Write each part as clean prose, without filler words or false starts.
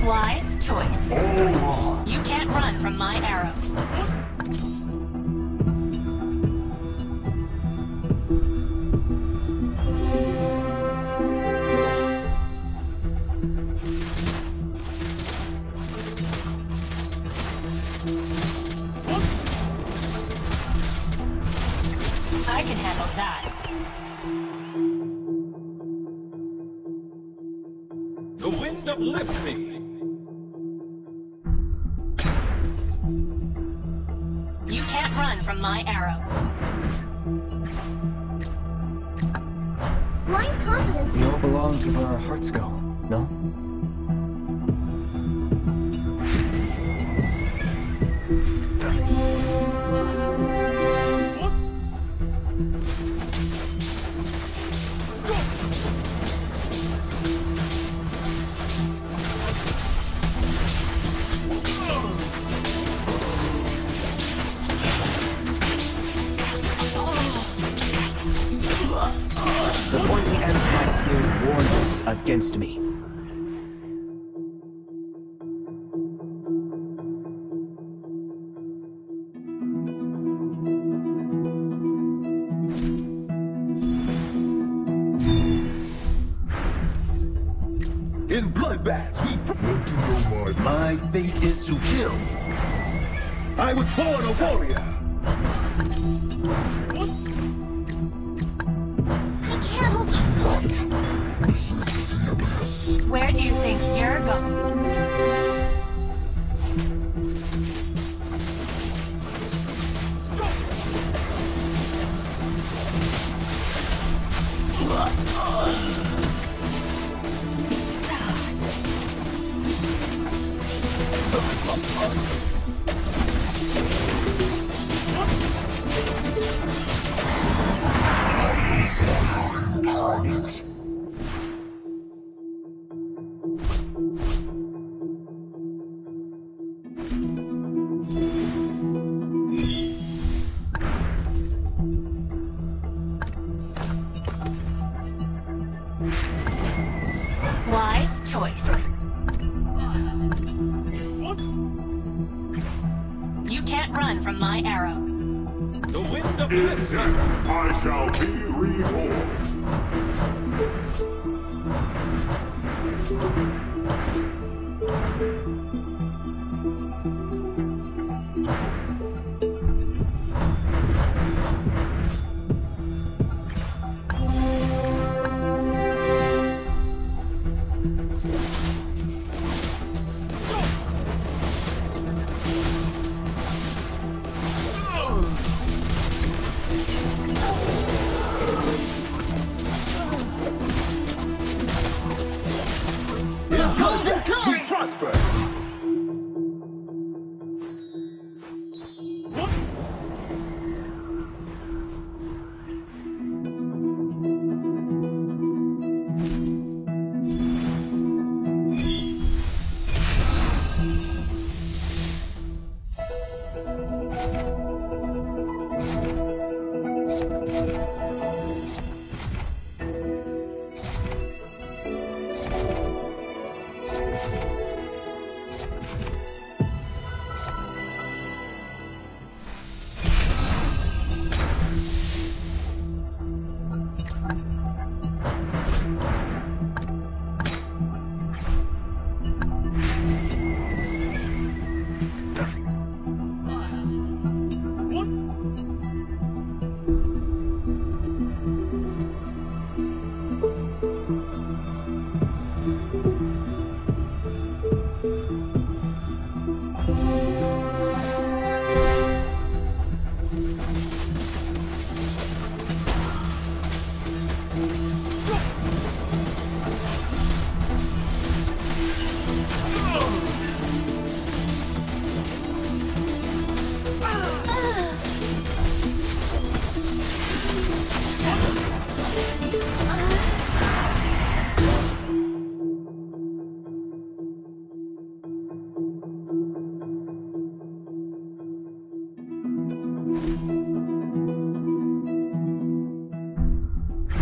Wise choice. Oh. You can't run from my arrow. I can handle that. The wind uplifts me. You can't run from my arrow. Blind confidence. We all belong to where our hearts go, no? The pointy ends of my spears warn us against me. In bloodbaths, we want to know my fate is to kill. I was born a warrior. I can't hold Where do you think you're going? Wise choice. You can't run from my arrow. The wind uplifts me. I shall be reborn. In bloodbaths, we prosper.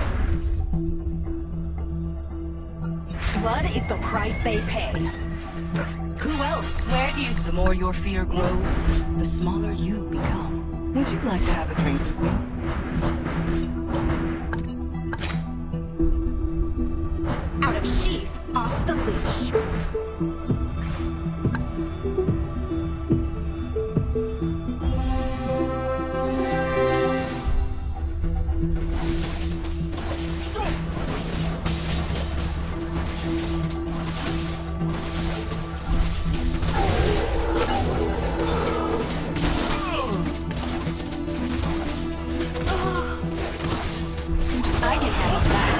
Blood is the price they pay. Who else? Where do you... The more your fear grows, the smaller you become. Would you like to have a drink with me? Out of sheath, off the leash. I can handle that.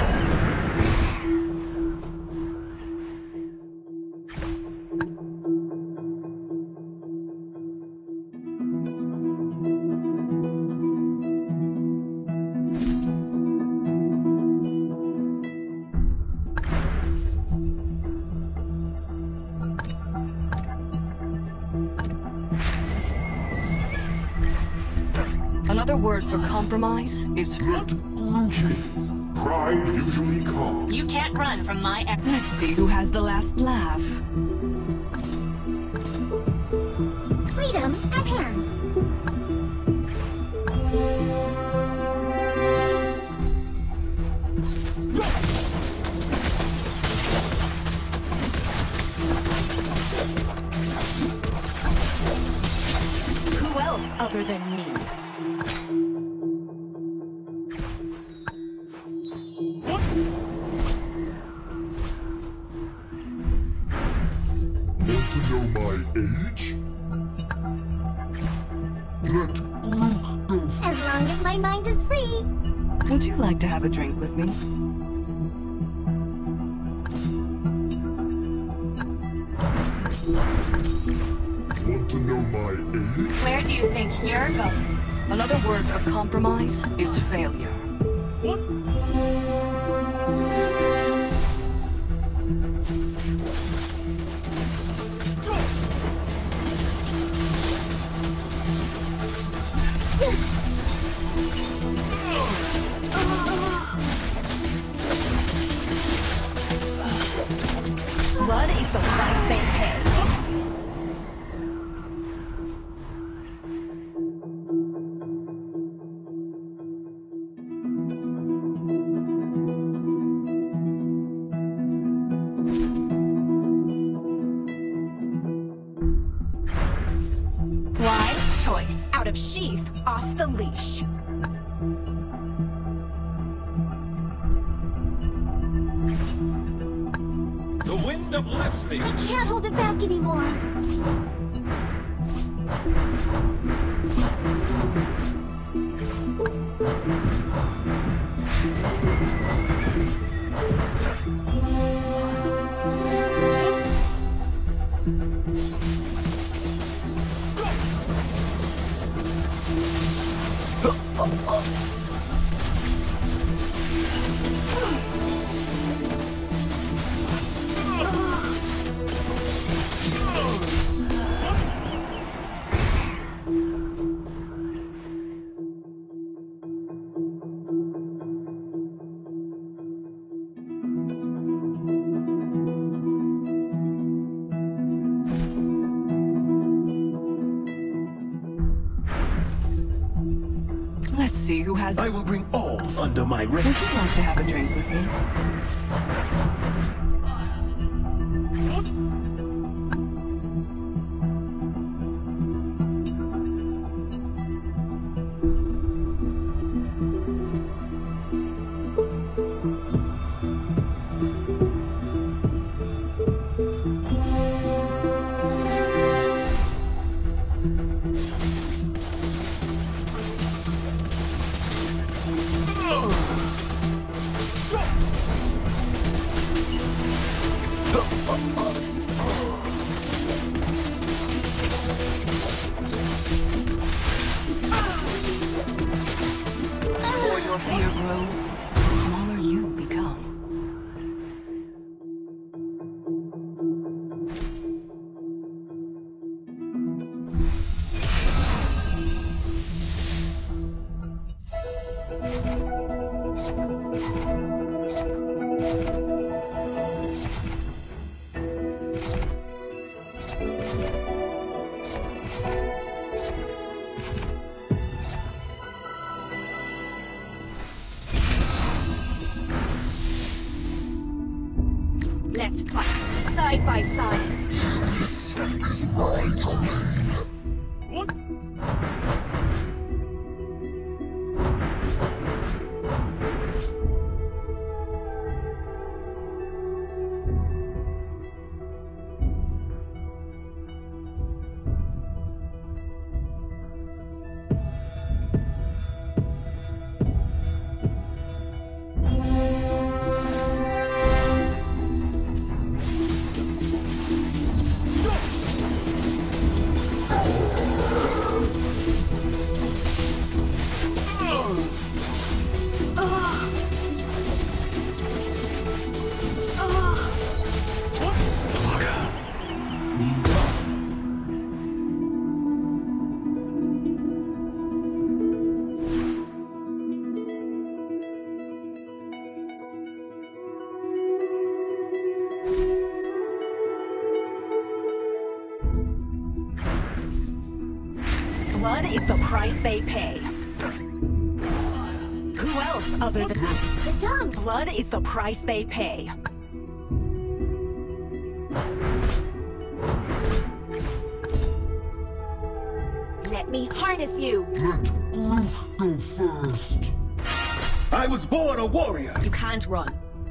Another word for compromise is Kids, pride usually comes. You can't run from my arrow. Let's see who has the last laugh. Freedom at hand. Who else other than me? Want to know my age? Let Luke go As long as my mind is free. Would you like to have a drink with me? Want to know my age? Where do you think you're going? Another word for compromise is failure. Blood is the price they pay. Wise choice. Out of sheath, off the leash. The wind uplifts me. I can't hold it back anymore. Let's see who has... I will bring all under my Would reign. you like to have a drink with me? The more your fear grows, the smaller you become. side by side. This is my domain. What? Blood is the price they pay. Who else other than... Sit down. Blood is the price they pay. Let me harness you. Let Groot go first. I was born a warrior. You can't run.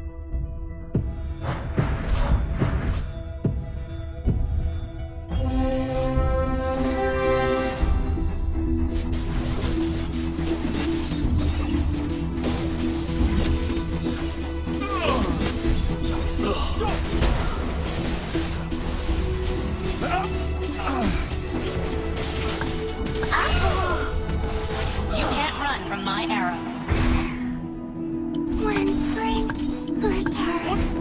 You can't run from my arrow. When spring returns.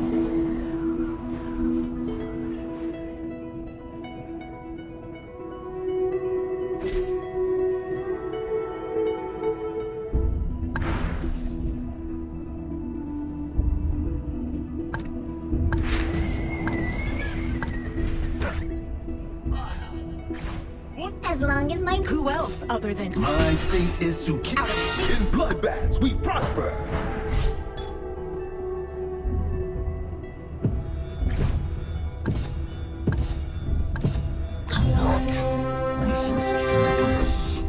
As long as my Who else other than... My fate is to kill. In bloodbaths, we prosper. Do not resist this.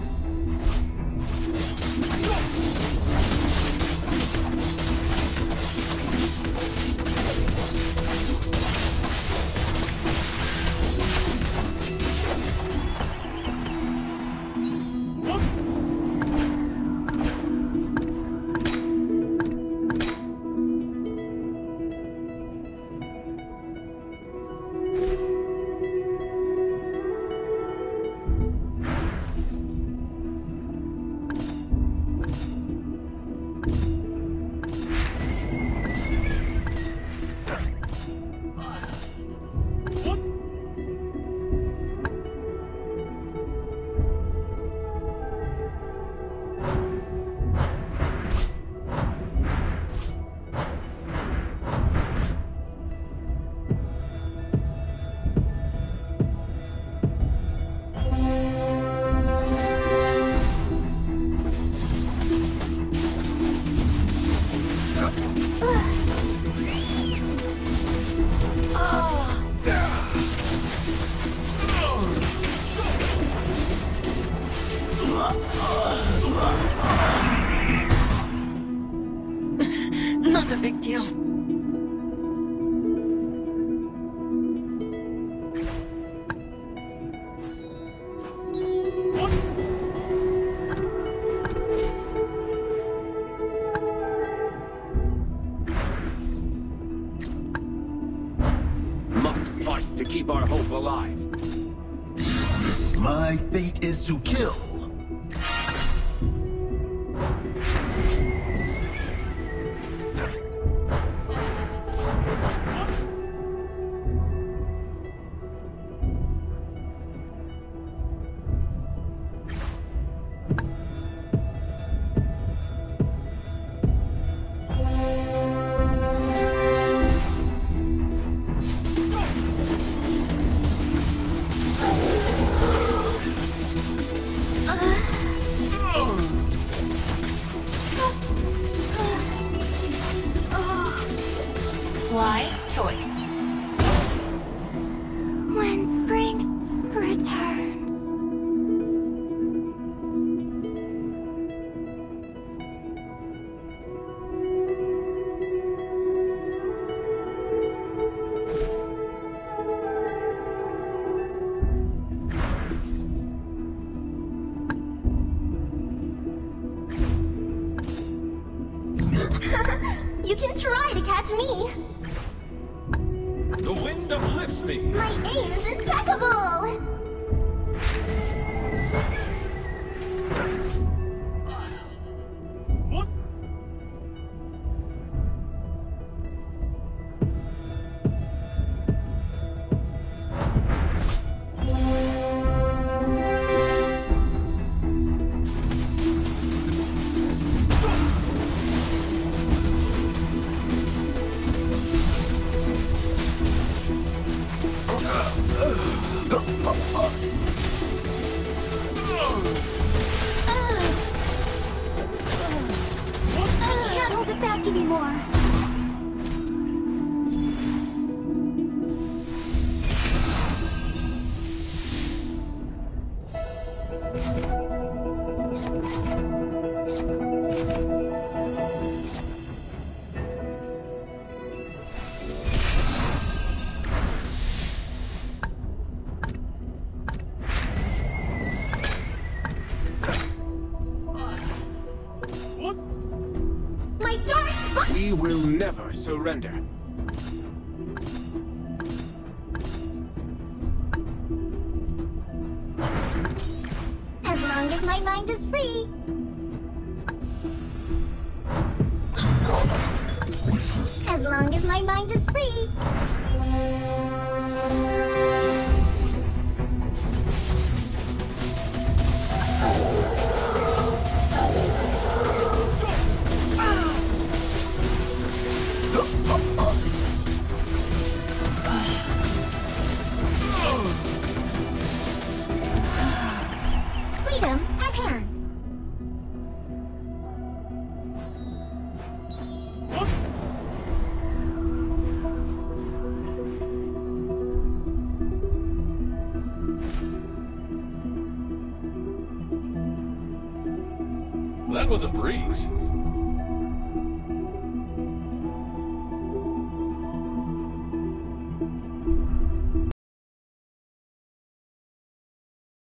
Not a big deal. Must fight to keep our hope alive. My fate is to kill. Wise choice. can try to catch me. The wind uplifts me. My aim is impeccable. What? I can't hold it back anymore. What? My darts. We will never surrender. As long as my mind is free. As long as my mind is free. Freedom at hand. What? That was a breeze.